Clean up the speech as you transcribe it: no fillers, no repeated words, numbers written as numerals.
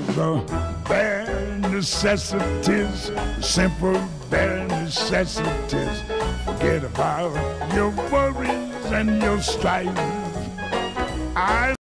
the bare necessities, simple bare necessities. Forget about your worries and your strife. I